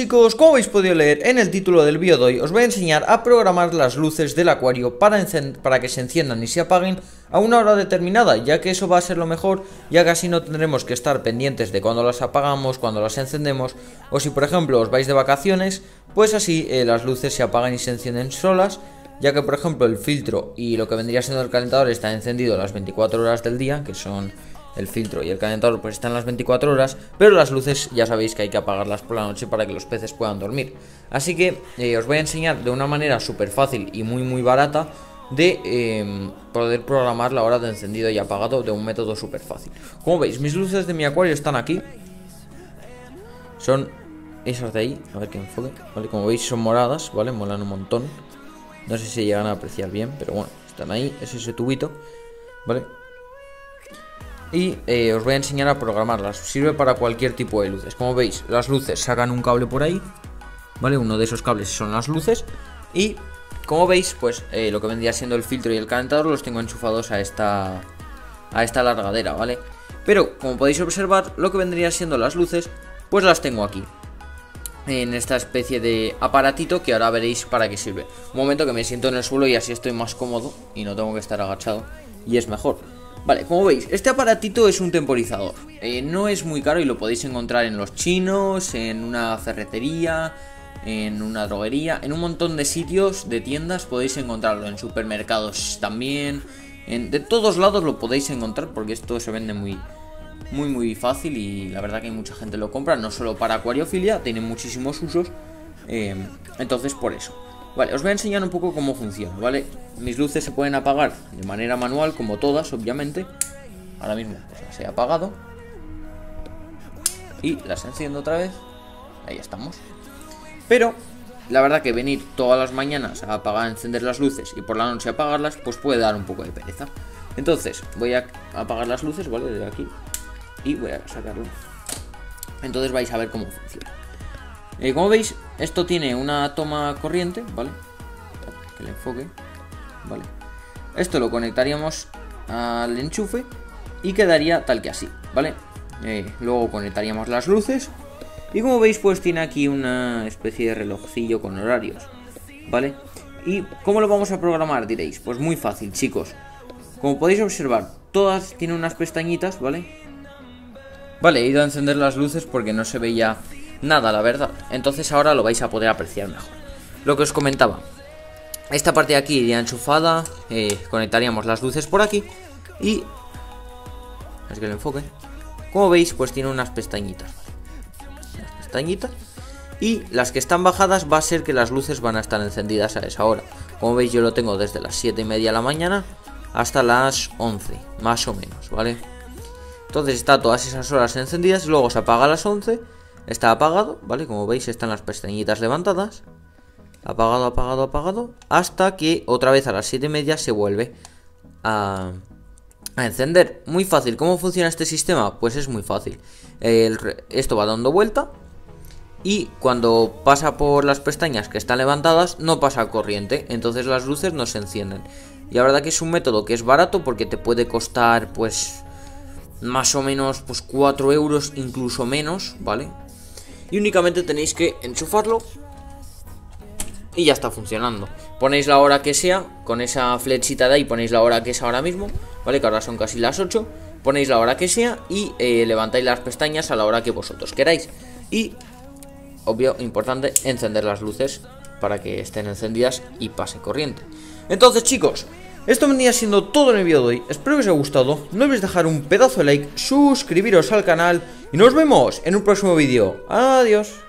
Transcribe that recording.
chicos, como habéis podido leer en el título del vídeo de hoy, os voy a enseñar a programar las luces del acuario para que se enciendan y se apaguen a una hora determinada, ya que eso va a ser lo mejor, ya que así no tendremos que estar pendientes de cuando las apagamos, cuando las encendemos, o si por ejemplo os vais de vacaciones, pues así las luces se apagan y se encienden solas, ya que por ejemplo el filtro y lo que vendría siendo el calentador está encendido las 24 horas del día, que son... el filtro y el calentador pues están las 24 horas, pero las luces ya sabéis que hay que apagarlas por la noche para que los peces puedan dormir. Así que os voy a enseñar de una manera súper fácil y muy barata de poder programar la hora de encendido y apagado de un método súper fácil. Como veis, mis luces de mi acuario están aquí. Son esas de ahí, a ver que enfoque, ¿vale? Como veis son moradas, ¿vale? Molan un montón. No sé si llegan a apreciar bien, pero bueno, están ahí, es ese tubito, ¿vale? Y os voy a enseñar a programarlas. Sirve para cualquier tipo de luces. Como veis, las luces sacan un cable por ahí, ¿vale? Uno de esos cables son las luces. Y como veis, pues lo que vendría siendo el filtro y el calentador los tengo enchufados a esta alargadera, ¿vale? Pero como podéis observar, lo que vendría siendo las luces, pues las tengo aquí, en esta especie de aparatito que ahora veréis para qué sirve. Un momento que me siento en el suelo y así estoy más cómodo y no tengo que estar agachado y es mejor. Vale, como veis, este aparatito es un temporizador. No es muy caro y lo podéis encontrar en los chinos, en una ferretería, en una droguería, en un montón de sitios, de tiendas podéis encontrarlo, en supermercados también, de todos lados lo podéis encontrar porque esto se vende muy fácil y la verdad que mucha gente lo compra, no solo para acuariofilia, tiene muchísimos usos, entonces por eso. Vale, os voy a enseñar un poco cómo funciona, ¿vale? Mis luces se pueden apagar de manera manual, como todas, obviamente. Ahora mismo pues las he apagado y las enciendo otra vez. Ahí estamos. Pero la verdad que venir todas las mañanas a apagar, encender las luces y por la noche apagarlas, pues puede dar un poco de pereza. Entonces voy a apagar las luces, ¿vale? Desde aquí. Y voy a sacarlo. Entonces vais a ver cómo funciona. Como veis, esto tiene una toma corriente, ¿vale? Que le enfoque, ¿vale? Esto lo conectaríamos al enchufe y quedaría tal que así, ¿vale? Luego conectaríamos las luces y como veis, pues tiene aquí una especie de relojcillo con horarios, ¿vale? ¿Y cómo lo vamos a programar, diréis? Pues muy fácil, chicos. Como podéis observar, todas tienen unas pestañitas, ¿vale? Vale, he ido a encender las luces porque no se veía nada, la verdad. Entonces ahora lo vais a poder apreciar mejor. Lo que os comentaba, esta parte de aquí iría enchufada, conectaríamos las luces por aquí y... es que el enfoque. Como veis, pues tiene unas pestañitas, ¿vale? Unas pestañitas. Y las que están bajadas va a ser que las luces van a estar encendidas a esa hora. Como veis, yo lo tengo desde las 7:30 de la mañana hasta las 11, más o menos, ¿vale? Entonces está todas esas horas encendidas, luego se apaga a las 11. Está apagado, ¿vale? Como veis están las pestañitas levantadas. Apagado, hasta que otra vez a las 7:30 se vuelve a encender. Muy fácil. ¿Cómo funciona este sistema? Pues es muy fácil. Esto va dando vuelta y cuando pasa por las pestañas que están levantadas no pasa corriente, entonces las luces no se encienden. Y la verdad que es un método que es barato porque te puede costar pues más o menos pues 4 euros, incluso menos, ¿vale? Y únicamente tenéis que enchufarlo y ya está funcionando. Ponéis la hora que sea, con esa flechita de ahí ponéis la hora que es ahora mismo, ¿vale? Que ahora son casi las 8. Ponéis la hora que sea y levantáis las pestañas a la hora que vosotros queráis. Y, obvio, importante, encender las luces para que estén encendidas y pase corriente. Entonces, chicos, esto vendría siendo todo en el vídeo de hoy. Espero que os haya gustado. No olvidéis dejar un pedazo de like, suscribiros al canal y nos vemos en un próximo vídeo. Adiós.